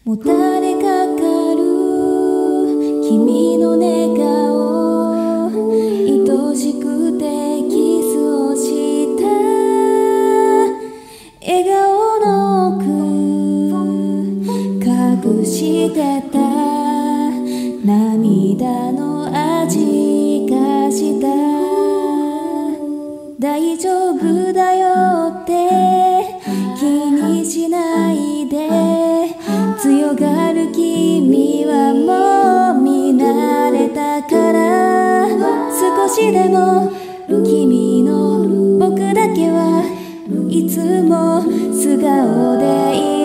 もたれかかる君の寝顔、愛しくてキスをした笑顔の奥隠してた涙の味がした。大丈夫だよって気にしないで、強がる君はもう見慣れたから、少しでも君の僕だけはいつも素顔でいる。